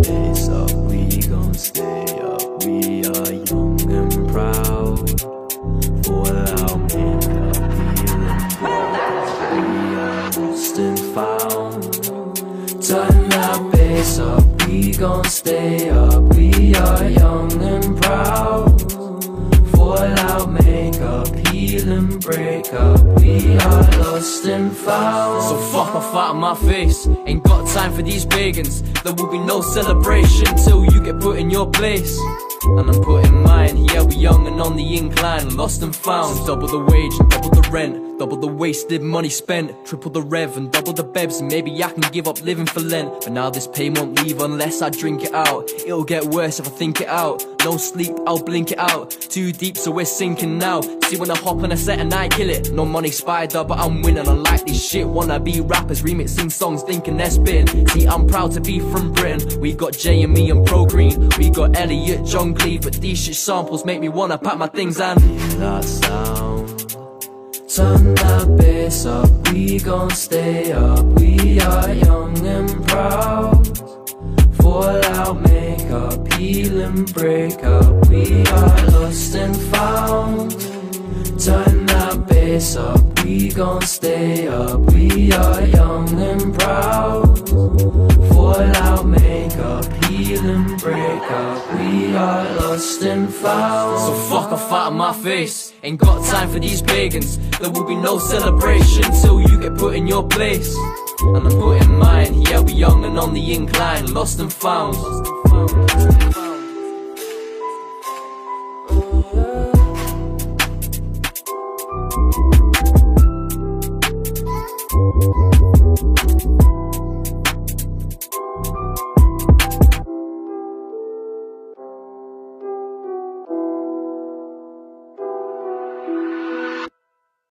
pace up, we gon' stay up. We are young and proud. Fall out, make up, feeling broke. We are lost and found. Turn that bass up, we gon' stay up. We are young and proud. Fall out, make up, heal and break up. We are lost and found. So fuck off out of my face. Ain't got time for these pagans. There will be no celebration till you get put in your place. And I'm putting mine. Yeah, we young and on the incline, lost and found. So double the wage and double the rent, double the wasted money spent, triple the rev and double the bevs. And maybe I can give up living for Lent. But now this pain won't leave unless I drink it out. It'll get worse if I think it out. No sleep, I'll blink it out. Too deep, so we're sinking now. See when I hop on a set and I kill it. No money spider, but I'm winning. Unlike these shit wannabe rappers remixing songs thinking they're spitting. See, I'm proud to be from Britain. We got J and me and Pro Green. We got Elliot, John Cleave. But these shit samples make me wanna pack my things and that sound. Turn that bass up, we gon' stay up. We are young and proud. Fall out, make up, heal and break up. We are lost and found. Turn that bass up, we gon' stay up. We are young and proud. Fall out, make up, heal and break up. We are lost and found. So fuck off out of my face. Ain't got time for these pagans. There will be no celebration till you get put in your place. And I'm putting mine. Yeah, we young and on the incline, lost and found.